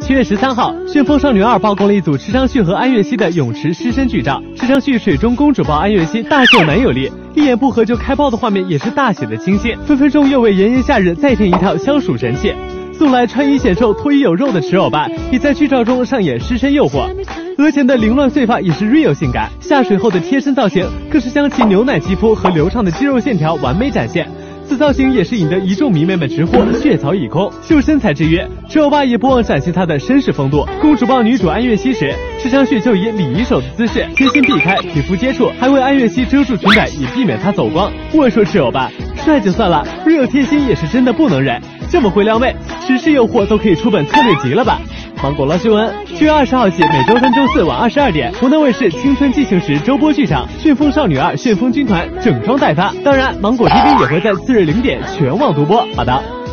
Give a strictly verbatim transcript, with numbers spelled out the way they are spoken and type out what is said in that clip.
七月十三号，《旋风少女二》曝光了一组池昌旭和安月希的泳池湿身剧照。池昌旭水中公主抱安月希，大秀男友力，一言不合就开炮的画面也是大写的清新，分分钟又为炎炎夏日再添一套消暑神器。素来穿衣显瘦、脱衣有肉的池欧巴，也在剧照中上演湿身诱惑。额前的凌乱碎发也是 real 性感，下水后的贴身造型更是将其牛奶肌肤和流畅的肌肉线条完美展现。此造型也是引得一众迷妹们直呼血槽已空。就身材之约，池欧巴也不忘展现她的绅士风度。公主抱女主安月希时，池昌旭就以礼仪手的姿势贴心避开皮肤接触，还为安月希遮住裙摆，以避免她走光。我说池欧巴帅就算了 ，real 贴心也是真的不能忍。这么会撩妹，时事诱惑都可以出本策略集了吧？芒果捞新闻，七月二十号起，每周三、周四晚二十二点，湖南卫视《青春进行时》周播剧场《旋风少女二：旋风军团》整装待发。当然，芒果 T V 也会在次日零点全网独播。好的。